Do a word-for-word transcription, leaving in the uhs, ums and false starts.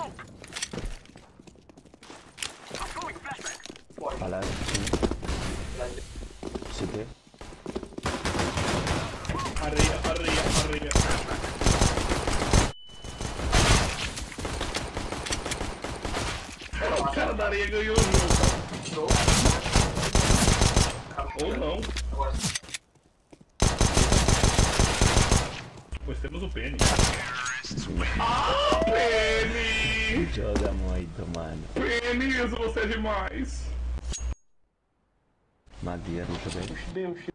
Palavra, sim. C T. Areia, areia, areia. O cara da areia ganhou o jogo. Ou não. Pois temos o Penny. Ah, Penny! Joga muito, mano. Penny, isso você é demais. Madeira, muito bem. Deus.